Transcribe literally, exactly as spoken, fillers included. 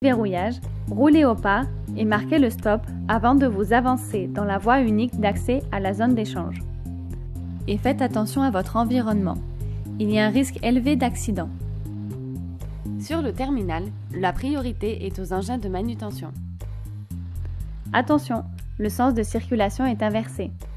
Verrouillage, roulez au pas et marquez le stop avant de vous avancer dans la voie unique d'accès à la zone d'échange. Et faites attention à votre environnement. Il y a un risque élevé d'accident. Sur le terminal, la priorité est aux engins de manutention. Attention, le sens de circulation est inversé.